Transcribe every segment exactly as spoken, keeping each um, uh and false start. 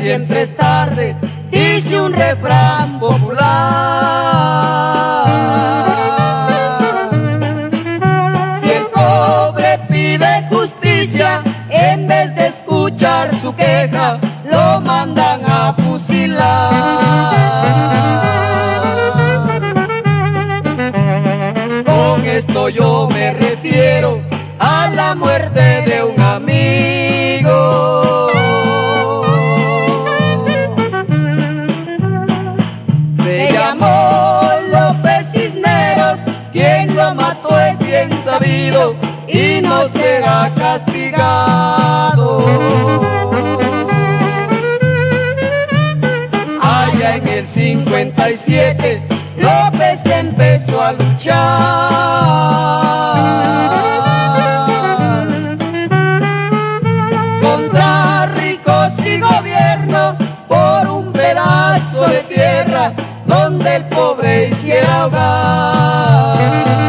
siempre es tarde, dice un refrán popular. Si el pobre pide justicia, en vez de escuchar su queja, lo mandan a fusilar. Con esto yo me refiero a la muerte de un amigo. Se llamó López Cisneros, quien lo mató es bien sabido y no será castigado. Allá en el cincuenta y siete López empezó a luchar contra ricos y gobierno por un pedazo de tierra donde el pobre hiciera hogar.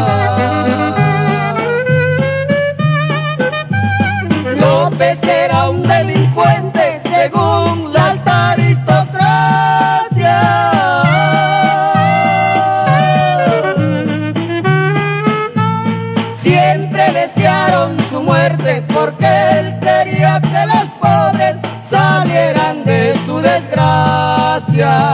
López era un delincuente según la alta aristocracia. Siempre desearon su muerte porque él quería que los pobres salieran de su desgracia.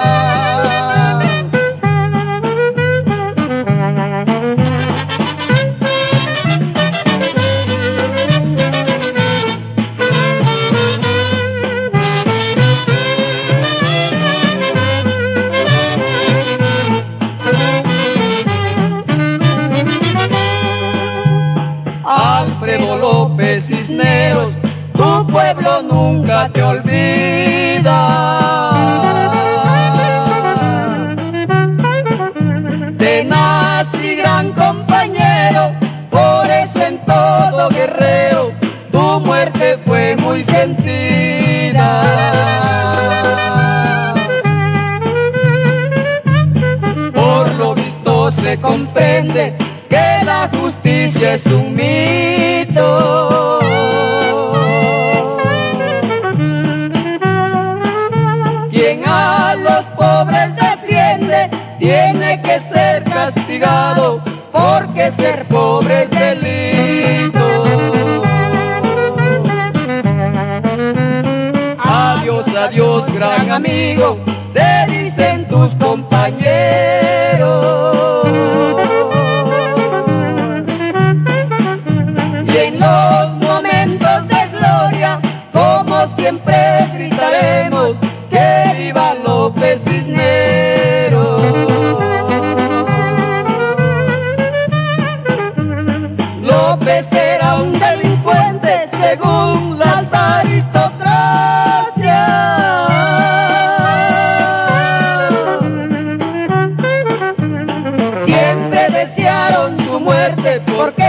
Alfredo López Cisneros, tu pueblo nunca te olvida. Tenaz y gran compañero, por eso en todo guerrero tu muerte fue muy sentida. Por lo visto se comprende que la justicia es un mito. Quien a los pobres defiende tiene que ser castigado, porque ser pobre es delito. Adiós, adiós, gran amigo, te dicen tus compañeros. Y en los momentos de gloria, como siempre gritaremos, que viva López Cisneros. López era un delincuente según la alta aristocracia. Siempre desearon su muerte porque